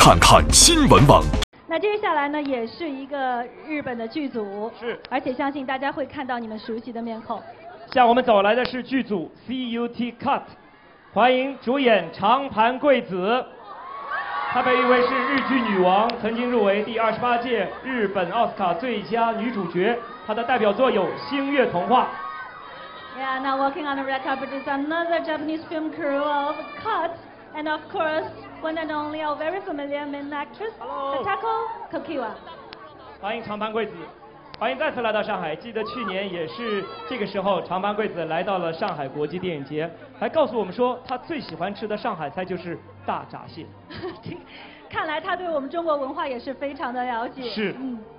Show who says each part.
Speaker 1: 看看新闻网。
Speaker 2: 那接下来呢，也是一个日本的剧组，
Speaker 3: 是，
Speaker 2: 而且相信大家会看到你们熟悉的面孔。
Speaker 3: 向我们走来的是剧组 CUT Cut， 欢迎主演长盘贵子。她被誉为是日剧女王，曾经入围第28届日本奥斯卡最佳女主角。她的代表作有《星月童话》。
Speaker 2: Yeah, now working on the red carpet is another Japanese film crew of Cut, and of course, one and only our very familiar main actress, Satako Kokiwa.
Speaker 3: 欢迎长盘贵子，欢迎再次来到上海。记得去年也是这个时候，长盘贵子来到了上海国际电影节，还告诉我们说，她最喜欢吃的上海菜就是大闸蟹。
Speaker 2: 看来他对我们中国文化也是非常的了解。
Speaker 3: 是。